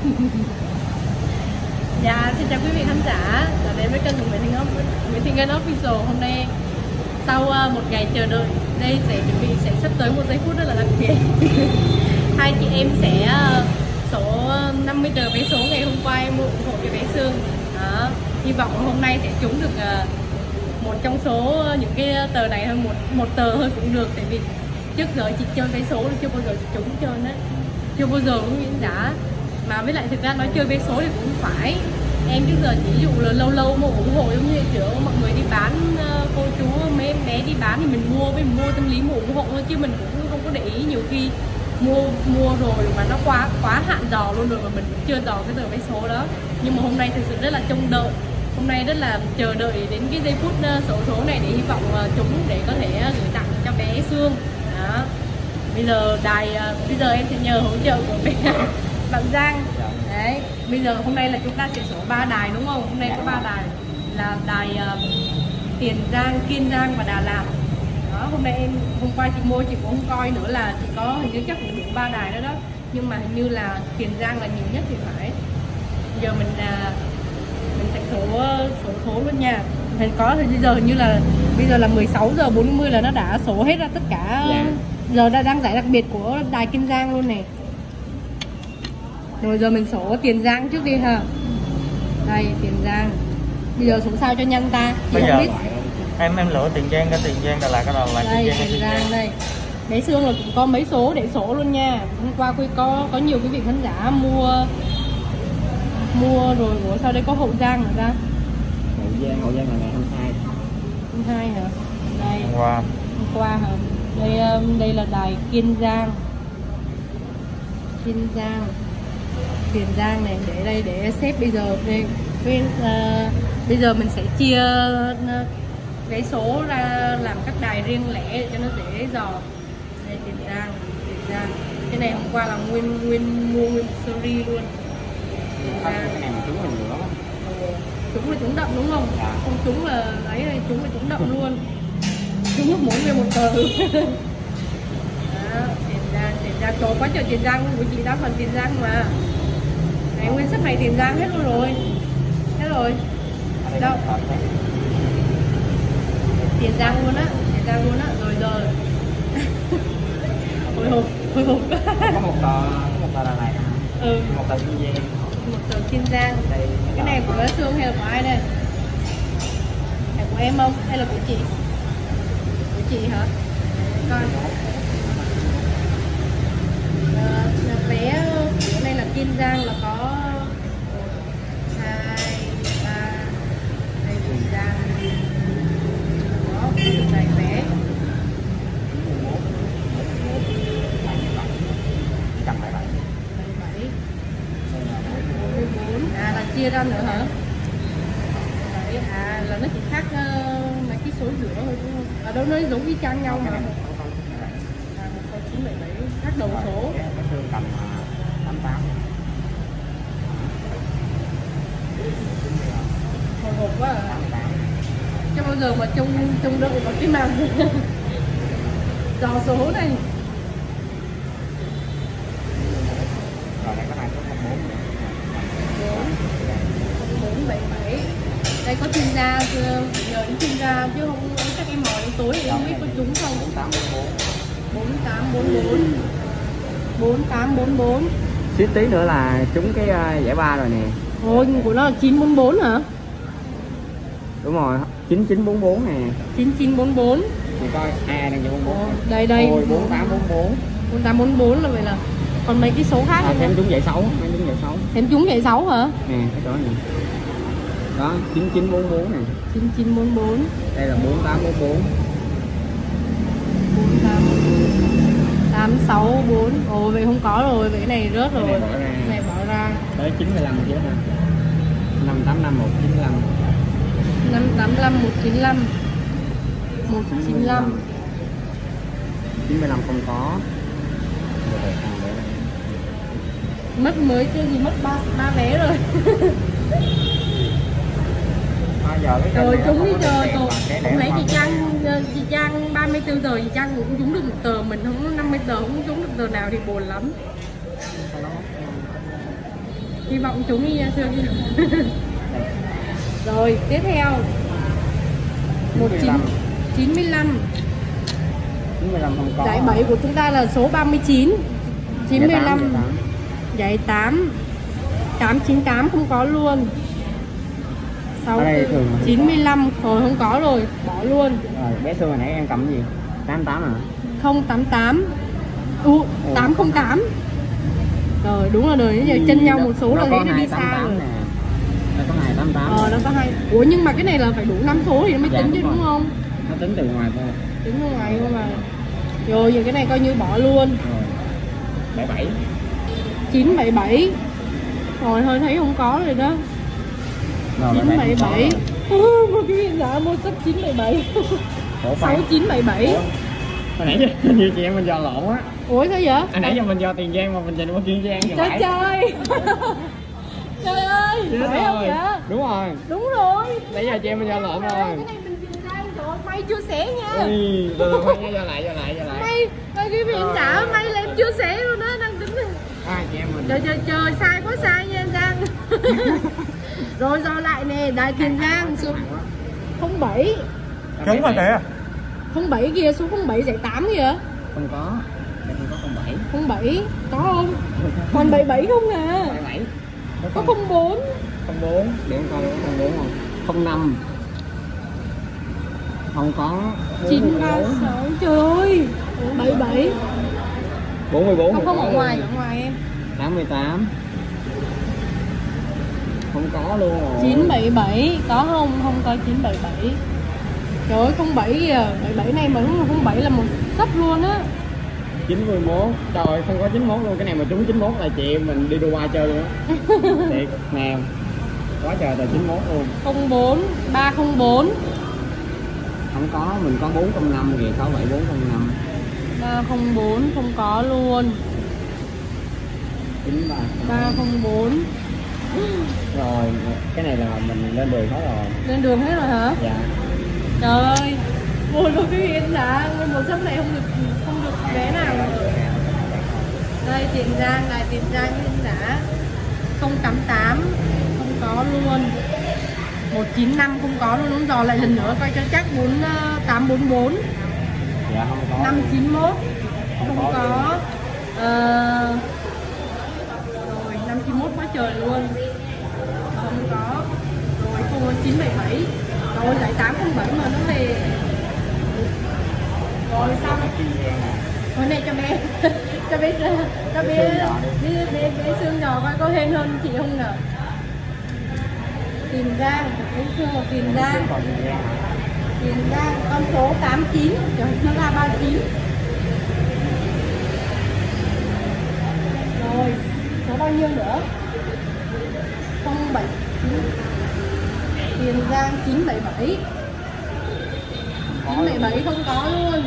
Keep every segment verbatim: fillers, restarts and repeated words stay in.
Dạ, xin chào quý vị khán giả đã đến với kênh của Nguyễn Thị Ngân, Nguyễn Thị Ngân Official. Hôm nay sau uh, một ngày chờ đợi, đây sẽ chuẩn bị sẽ sắp tới một giây phút rất là đặc biệt. Hai chị em sẽ uh, số năm mươi tờ vé số ngày hôm qua em mua ủng hộ cho bé Sương. Đó, hy vọng hôm nay sẽ trúng được uh, một trong số những cái tờ này hơn, một một tờ thôi cũng được, tại vì trước giờ chị chơi vé số chưa bao giờ chị trúng chơi đấy, chưa bao giờ cũng nghĩ đã. Mà với lại thực ra nói chơi vé số thì cũng phải, em trước giờ chỉ dụ là lâu lâu mua ủng hộ giống như kiểu mọi người đi bán, cô chú mấy em bé đi bán thì mình mua với mình mua tâm lý mua ủng hộ thôi, chứ mình cũng không có để ý. Nhiều khi mua mua rồi mà nó quá quá hạn dò luôn rồi mà mình cũng chưa dò cái tờ vé số đó. Nhưng mà hôm nay thực sự rất là trông đợi, hôm nay rất là chờ đợi đến cái giây phút sổ số này để hy vọng chúng để có thể gửi tặng cho bé Sương. Đó, bây giờ đài bây giờ em sẽ nhờ hỗ trợ của bé bạn Giang. Đấy, bây giờ hôm nay là chúng ta sẽ sổ ba đài đúng không? Hôm nay có ba đài là đài uh, Tiền Giang, Kiên Giang và Đà Lạt. Đó, hôm nay em hôm qua chị mua chị cũng không coi nữa, là chỉ có hình như chắc cũng đủ ba đài đó đó. Nhưng mà hình như là Tiền Giang là nhiều nhất thì phải. Giờ mình uh, mình sẽ sổ sổ số luôn nha. Hình có thì bây giờ hình như là bây giờ là mười sáu giờ bốn mươi là nó đã sổ hết ra tất cả. Dạ. Giờ đã đang giải đặc biệt của đài Kiên Giang luôn này. Rồi giờ mình sổ Tiền Giang trước đi ha. Đây, Tiền Giang. Bây giờ sổ sao cho nhanh ta? Chị bây không giờ biết. em em lựa Tiền Giang, cái Tiền Giang Đà Lạt cái đầu là đây, Tiền Giang, Tiền Giang đây. Bé Sương rồi cũng có mấy số để sổ luôn nha. Hôm qua có có nhiều quý vị khán giả mua mua rồi. Ủa sao đây có Hậu Giang nữa ra? Hậu Giang, Hậu Giang là ngày hai mươi hai. hai mươi hai hả? Đây. hôm qua. Hôm qua hả? Đây đây là đài Kiên Giang. Kiên Giang. Tiền Giang này để đây để xếp bây giờ đây. Uh, bây giờ mình sẽ chia uh, vé số ra làm các đài riêng lẻ cho nó dễ dò. Đây Tiền Giang, Tiền Giang. Cái này hôm qua là nguyên nguyên mua nguyên series luôn. Cái này mà trúng là nhiều lắm. Trúng là trúng đậm đúng không? Dạ. Không trúng là ấy này, trúng là trúng đậm luôn. Trúng lúc mỗi nguyên một tờ. Đó, Tiền Giang, Tiền Giang trời quá trời Tiền Giang của chị đa phần Tiền Giang mà. Này nguyên sách này Tiền Giang hết luôn rồi. Hết rồi. Đâu? Tiền Giang luôn á, Tiền Giang luôn á, rồi rồi. Hồi hộp, hồi hộp. Có một tờ, có một tờ Đà Lạt. Ừ. Một tờ Kiên Giang. Một tờ Kiên Giang. Đây, cái này của bé Sương hay là của ai đây? Là của em không? Hay là của chị? Của chị hả? Coi. À, vé của này là Kiên Giang là có hai, ba, đây Kiên Giang. Đó, này vé. À là chia ra nữa hả? Đấy, à là nó chỉ khác uh, mấy cái số giữa thôi đúng không? Ở đâu nó giống y chang nhau mà. À, một sáu chín bảy bảy khác đầu số. Tầm tám tám. Hồi hộp quá à. Chứ bao giờ mà trông trông đợi vào cái màn dò số này. Rồi đây có hai số không bốn. bốn bảy bảy. Đây có chuyên gia, nhờ đến chuyên gia chứ không chắc em hỏi đến tối thì em không biết có trúng không. bốn tám bốn bốn. bốn tám bốn bốn. bốn tám bốn bốn. Xíu tí nữa là trúng cái uh, giải ba rồi nè. Ôi, của nó là chín bốn bốn hả? Đúng rồi, chín chín bốn bốn nè. chín chín bốn bốn. Mình coi ai đang bốn bốn. Đây đây. Ôi bốn tám bốn bốn. bốn tám bốn bốn là vậy là còn mấy cái số khác À, thêm trúng giải sáu, thêm trúng giải sáu. Thêm trúng giải sáu hả? Nè, cái đó nè. Đó, chín chín bốn bốn nè. chín chín bốn bốn. Đây là bốn tám bốn bốn. bốn tám tám sáu bốn. Ồ vậy không có rồi, vậy cái này rớt rồi. Cái này bỏ ra. Cái này bỏ ra. Tới chín mươi lăm chứ ha. năm tám năm một chín lăm. năm tám năm một chín lăm. một chín lăm. chín mươi lăm không có. Mất mới chứ gì, mất ba ba vé rồi. À, giờ cái rồi trúng đi chờ còn không lấy chị Trang, chị Trang ba mươi tư giờ chị Trang cũng trúng được một tờ, mình không năm mươi tờ không trúng được tờ nào thì buồn lắm. Hy vọng chúng đi nha Sương. Rồi tiếp theo một chín chín mươi lăm. chín mươi lăm không có. Giải bảy của chúng ta là số ba mươi chín. chín mươi lăm. Giải tám. tám chín tám không có luôn. sáu chín mươi lăm rồi không có rồi, bỏ luôn. Rồi bé Sương hồi nãy em cầm cái gì? tám tám à? không tám tám. U tám không tám. Rồi đúng là đời, giờ chân nhau một số là thấy đi xa rồi. Nó có hai tám tám. Ờ nó có hai. Ủa nhưng mà cái này là phải đủ năm số thì nó mới dạ, tính chứ đúng, đúng không? Nó tính từ ngoài thôi. Tính từ ngoài thôi mà. Rồi giờ cái này coi như bỏ luôn. Rồi. bảy bảy. chín bảy bảy. Rồi thôi thấy không có rồi đó. Rồi, chín bảy bảy. Ồ, một cái viên giả mua sắp chín bảy bảy. sáu chín bảy bảy. Hồi nãy như chị em mình do lộn á. Ủa sao vậy? Hồi nãy giờ mình do Tiền Giang mà mình nhìn qua Kiên Giang. Trời trời. Trời ơi, phải không vậy? Đúng rồi. Đúng rồi. Nãy giờ chị em mình do lộn rồi. Cái này mình Tiền Giang rồi, may chia sẻ nha. Ui, từ từ do lại, do lại, do lại. May, may cái viên giả may là em chia sẻ luôn đó, đang tính. À, chị em mình. Trời trời trời, sai quá sai nha anh Giang. Rồi do lại nè, Đài Tiền Giang số không bảy. Trúng rồi kìa. không bảy kia, số không bảy giải tám kìa. Không có. Đây không có không bảy. không bảy có không? Còn bảy bảy không à? bảy bảy. Có không bốn. không bốn, để em coi có không bốn không? không năm. Không có. chín ba sáu. Trời ơi. bảy bảy. bốn mươi bốn. Không không ở ngoài, ở ngoài em. tám mươi tám. Không có luôn rồi. chín bảy bảy có không? Không có chín bảy bảy. Trời ơi không bảy kìa, bảy bảy này mà đúng là không bảy là một sắp luôn á. chín mươi mốt. Trời không có chín mươi mốt luôn, cái này mà trúng chín mươi mốt là chị em mình đi Dubai chơi luôn á. Thiệt nè. Quá trời là chín mươi mốt luôn. không bốn ba không bốn. Không có, mình có bốn không năm kìa, sáu bảy bốn không năm. ba không bốn không có luôn. chín ba ba không bốn. Rồi, cái này là mình lên đường hết rồi. Lên đường hết rồi hả? Dạ. Trời ơi, mua luôn cái yên đã, nguyên một sắp này không được không được vé nào. Đây Tiền Giang, Đài Tiền Giang yên đã không tám tám không có luôn. một chín năm không có luôn, đúng dò lại lần nữa coi cho chắc. Bốn tám bốn bốn. Dạ không có. năm chín mốt không có. Ờ... Rồi năm chín mốt quá trời luôn. Không có. Rồi cô chín bảy bảy. Rồi giải tám không bảy mà nó về. Rồi xong. Hồi này cho bé cho bé cho bé đi bé bé xương giò coi có hên hơn chị không nè. Tiền Giang, bé xương một Tiền Giang. Tiền Giang con số tám chín, trời nó ra ba chín. Rồi, số bao nhiêu nữa? không bảy chín. Tiền Giang chín bảy bảy. chín bảy bảy không có luôn.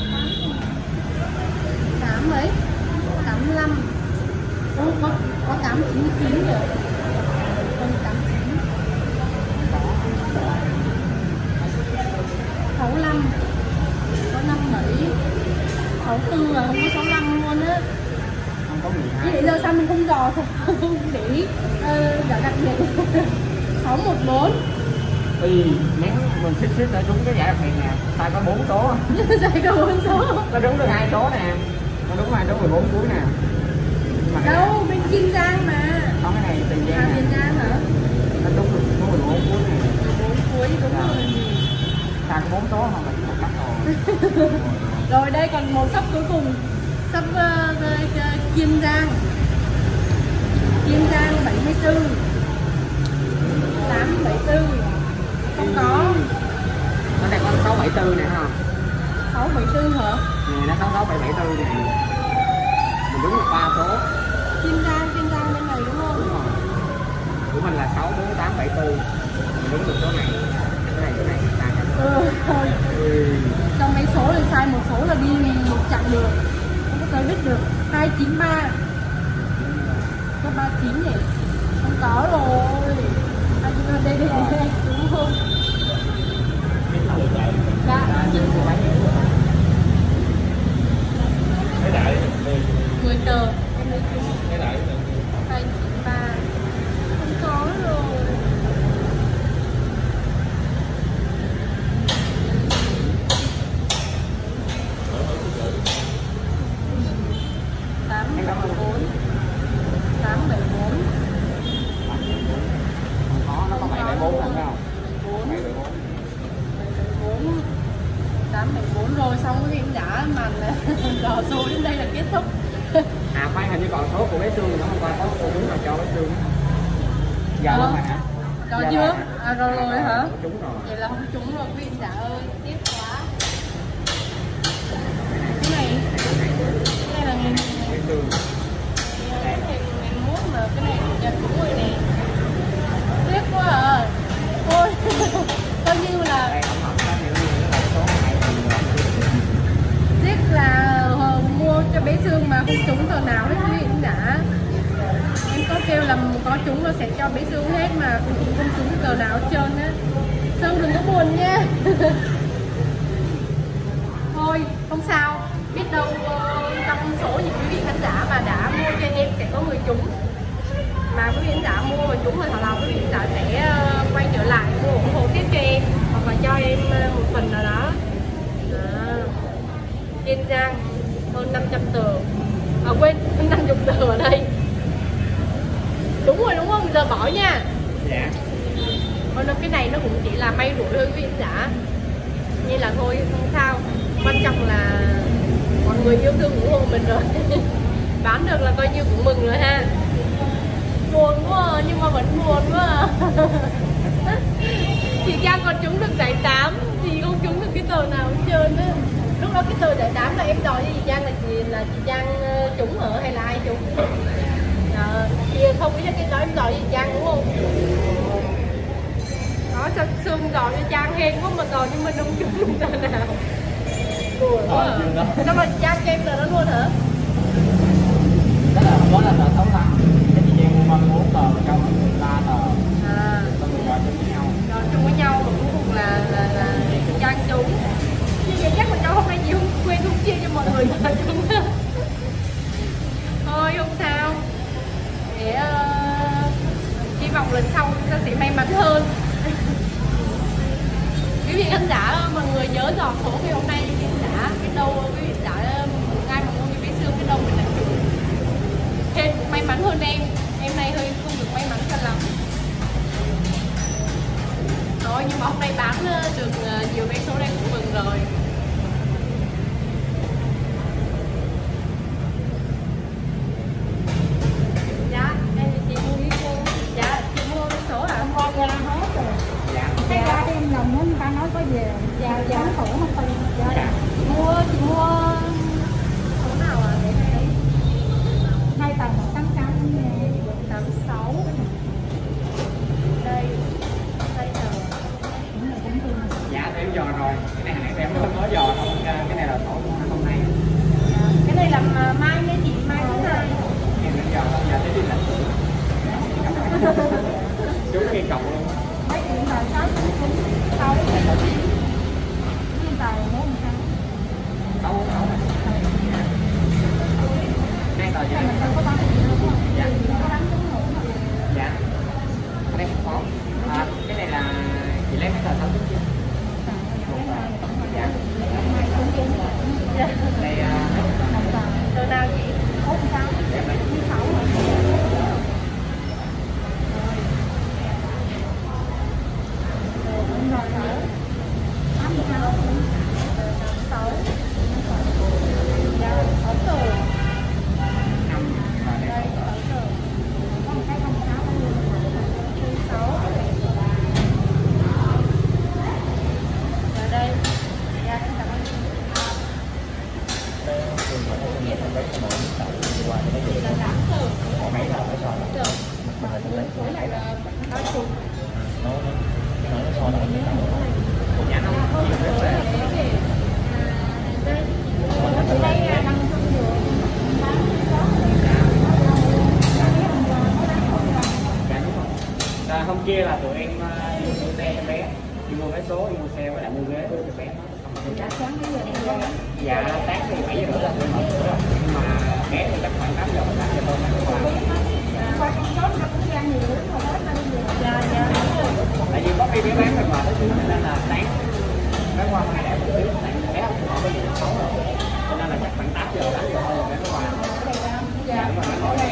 tám mấy? tám mươi lăm. Ô, có có tám chín chín rồi. Không tám chín. sáu mươi lăm. Có năm bảy. sáu mươi tư rồi, không có sáu mươi lăm luôn á. Không có mười hai. Vậy giờ sao mình không dò thôi, không để ý ờ, giải đặc biệt. sáu một bốn. Ý, nếu mình xích xích đã trúng cái giải đặc biệt nè, sai có bốn số. Sai có bốn số. Nó đúng được hai số nè. Nó đúng hai số mười bốn cuối nè. Mà Đâu, bên Kiên Giang mà. không, cái này Tiền Giang À, nè. Tiền Giang hả? Nó đúng được số mười bốn cuối nè. bốn cuối đúng rồi. Sai có bốn số không là một cách rồi. Rồi đây còn một sắp cuối cùng. Sắp uh, uh, Kiên Giang. Kiên Giang bảy mươi tư. tám bảy tư. Không có. Nó đây có sáu bảy tư nè ha. sáu bảy tư hả? Nè, nó sáu sáu bảy bảy tư nè. Mình đúng được ba số. Kiên Giang, Kiên Giang bên này đúng không? Đúng rồi. Của mình là sáu bốn tám bảy tư. Mình đúng được số này. Cái này, cái này sai cả. Ừ, thôi. Ừ. Trong mấy số thì sai một số là đi một chặng đường. Không có tới biết được. hai chín ba. Có ba chín nhỉ? Không có rồi. hai chín ba đây đây đây. Đúng không? Dạ. Cái đại mười tờ. cái đại hai chín ba. Giờ Ờ. luôn rồi hả? Rồi Giờ chưa? rồi hả? À rồi rồi hả? Trúng rồi. Vậy là không trúng rồi quý vị giả ơi, tiếc quá. Cái này, cái này là nghìn Cái xương. cái này nghìn mốt mà cái này giờ trúng rồi nè. Tiếc quá à. Thôi, coi như là Đây không hợp nó nhiều nhiều nó là số hai thì tiếc là ờ, mua cho bé Sương mà không trúng tờ nào hết quý vị cũng đã. Em có kêu là có trúng nó sẽ cho bé Sương hết mà cũng không trúng tờ nào hết trơn á. Sương đừng có buồn nha. Thôi không sao, biết đâu ờ, trong số những quý vị khán giả mà đã mua cho em sẽ có người trúng, mà quý vị khán giả mua mà trúng thì họ làm quý vị khán giả sẽ ờ, quay trở lại mua ủng hộ tiếp cho em hoặc là cho em ờ, một phần nào đó. À, Kiên Giang hơn năm trăm tờ, à quên hơn năm mươi tờ ở đây. Đúng rồi đúng không, giờ bỏ nha. dạ. Còn cái này nó cũng chỉ là may rủi thôi quý vị khán giả, như là thôi không sao, quan trọng là mọi người yêu thương ủng hộ mình rồi. Bán được là coi như cũng mừng rồi ha. Buồn quá à, nhưng mà vẫn buồn quá à. Chị Giang còn trúng được giải tám, chị không trúng được cái tờ nào hết trơn á. Lúc đó cái tờ giải tám là em đòi cho chị Giang là chị là chị Giang uh, trúng ở hay là ai trúng? À, chị không biết cái đó em đòi cho chị Giang đúng không? Đó, sao Sương đòi cho Giang hên quá mà đòi nhưng mình không trúng tờ nào. Buồn quá à. Sao mà Giang cho em tờ đó luôn hả? Đó là không có là tờ sáu lăm. Cái chị Giang mua ba mươi mốt tờ mà trong đó mười ba tờ. À, Xong rồi gọi chung với nhau. rồi chung với nhau mà cuối cùng là là là Giang trúng. Như vậy chắc là cháu hôm nay chị không quên không chia cho mọi người là trúng. Thôi không sao. Để uh, hy vọng lần sau chúng ta sẽ may mắn hơn. Quý vị khán giả mọi người nhớ dò số ngày hôm nay quý vị khán giả cái đâu quý vị khán giả ai mà mua cái bé Sương cái đâu mình lại trúng. Hên cũng may mắn hơn em. Em nay hơi không được may mắn cho lắm. Rồi nhưng mà hôm nay bán được nhiều vé số đây cũng mừng rồi. Dạ, em chị mua cái cô. Dạ, chị mua vé số hả? Qua ra hết rồi. Dạ. Cái ra đem lòng đó người ta nói có về. Dạ, dạ. Khổ không phải. Dạ. Chị mua, chị mua số nào à? Để thấy. Hai tầng một tám sáu nè. tám sáu. Đây. Đây là Dạ thì em dò rồi. Cái này hãng em mới mới dò thôi. Cái này là tổ hôm nay. cái này là mai mấy chị mai thứ hai. Em đã dò xong giờ tới đi lãnh thưởng. Chú nghiên cộng luôn. Mấy điện thoại sáu sáu điện thoại bốn sáu. Sáu sáu. Hai tờ gì Mình đây? đâu có bán gì đâu. Dạ. Có bán trúng ngủ mà. Dạ. Cái này không có. À, cái này là chị lấy cái tờ sáu chưa? Dạ. Đây à, Tờ nào chị? bốn sáu. em lấy sáu hả? Đúng rồi hả? tám sáu. sáu. Dạ, sáu tờ. năm và đây. Đây, sáu tờ. Có một cái không sáu luôn. sáu. Ở đây. Dạ, em cảm ơn chị. Chị là tám tờ. Mấy tờ mấy tờ. Tờ. Với lại là bao chục. Dạ không. Đây là năm trăm rưỡi. Dạ đúng rồi. À, hôm kia là tụi em uh, đi mua xe cho bé, đi mua vé số, đi mua xe với lại mua ghế cho bé. Đã sáng mấy giờ em có Dạ sáng thì bảy giờ rưỡi là tôi mở cửa rồi, nhưng mà ghế thì chắc khoảng tám giờ tám giờ tôi mới qua. qua con số nó cũng ra nhiều lắm rồi hết năm giờ. Dạ, dạ. Tại vì có khi bé bán rồi mà tới chứ nên là sáng bé qua hai lẻ một tiếng, tại bé không có cái gì xấu rồi, cho nên là chắc khoảng tám giờ tám giờ thôi bé mới qua. Dạ đúng rồi, bé ngồi đây.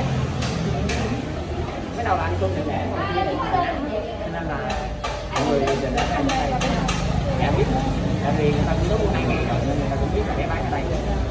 Cái đầu là anh Xuân để để ngoài kia để cho nên là mọi người dành đến đây. Dạ biết, tại vì người ta cũng có mua hai ngày rồi nên người ta cũng biết là bé bán ở đây.